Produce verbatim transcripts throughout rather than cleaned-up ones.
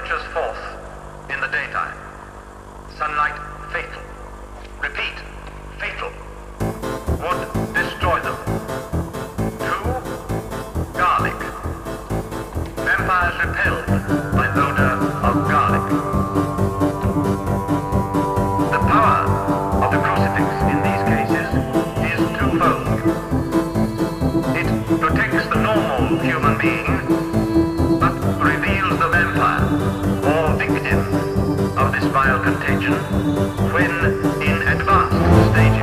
tempestuous force in the daytime. Sunlight fatal. Repeat, fatal. Would destroy them. Two, garlic. Vampires repelled by odor of garlic. The power of the crucifix in these cases is twofold. It protects the normal human being, but reveals the vampire, or victim of this vile contagion, when in advanced stages.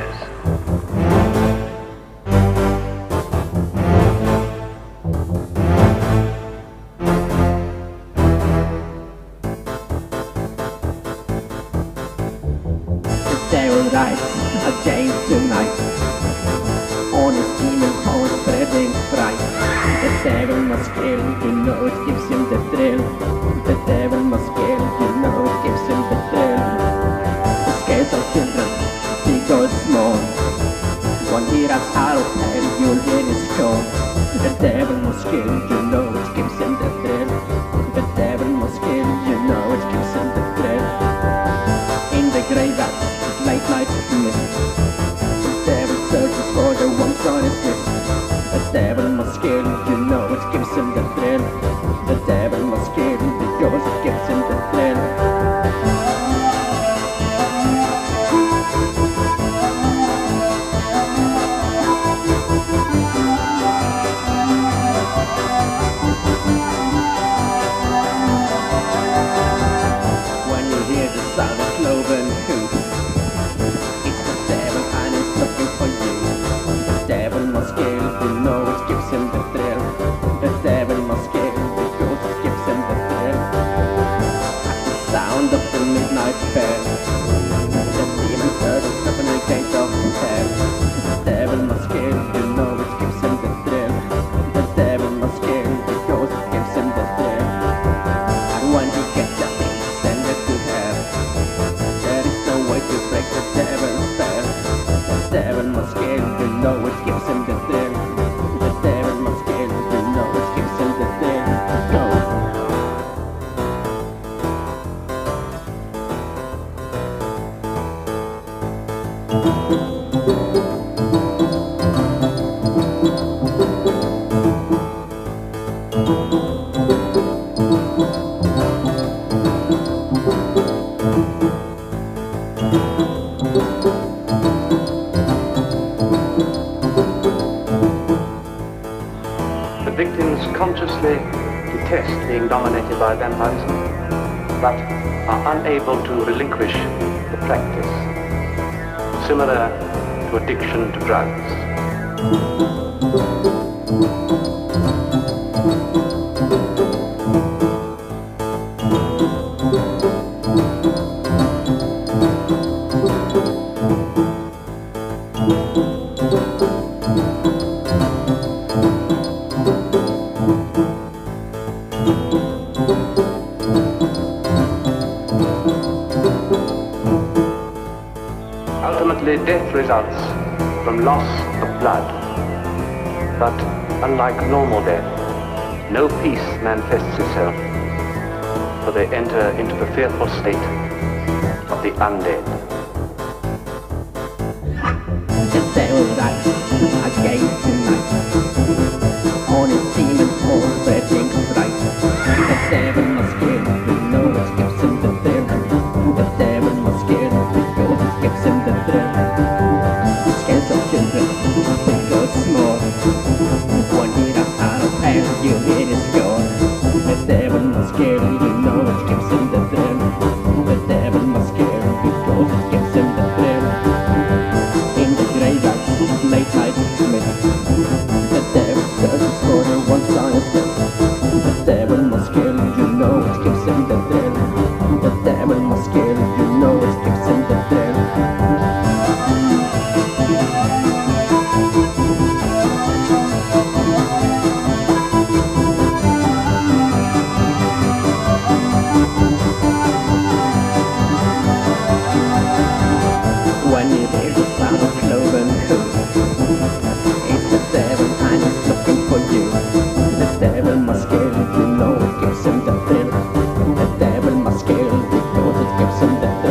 Again tonight, on his demon horse spreading fright. The devil must kill, you know it gives him the thrill. The devil must kill, you know it gives him the thrill. The scares of children, big or small. One hears out of hell, you'll hear his call. The devil must kill, you know it gives him the thrill. The devil must kill, you know it gives him the thrill. In the graveyard, late night mist. The devil searches for the ones on his list. The devil must kill, you know it gives him the thrill. The devil must kill because it gives him the thrill. When you hear the sound of cloven hooves, it's the devil and he's looking for you. The devil must kill, you know it gives him the thrill. The devil must kill because it gives him the thrill. At the sound of the midnight bell, the demon turtles open the gate of hell. The devil must kill, you know it gives him the thrill. The devil must kill because it gives him the thrill. And when he gets up, he's sent it to hell. There is no way to break the devil's spell. The devil must kill, you know it gives him the thrill. The devil must kill, you know it gives him the thrill. Go! The victims consciously detest being dominated by vampirism, but are unable to relinquish the practice, similar to addiction to drugs. Ultimately, death results from loss of blood, but unlike normal death, no peace manifests itself, for they enter into the fearful state of the undead. The devil rides again tonight, on his demon horse spreading fright. The devil must kill, you know it gives him the thrill. The devil must kill because it gives him the thrill. The scares of children, big or small. One hears out of hell, you hear his call. The devil must kill, you know it gives him the thrill. The devil must kill because it gives him the thrill. In the graveyards, late night mist. The devil searches for the ones on his list. The devil must kill, you know it gives him the thrill. The devil must kill, you know it gives him the thrill. When you hear the sound of cloven hooves, it's the devil gives him the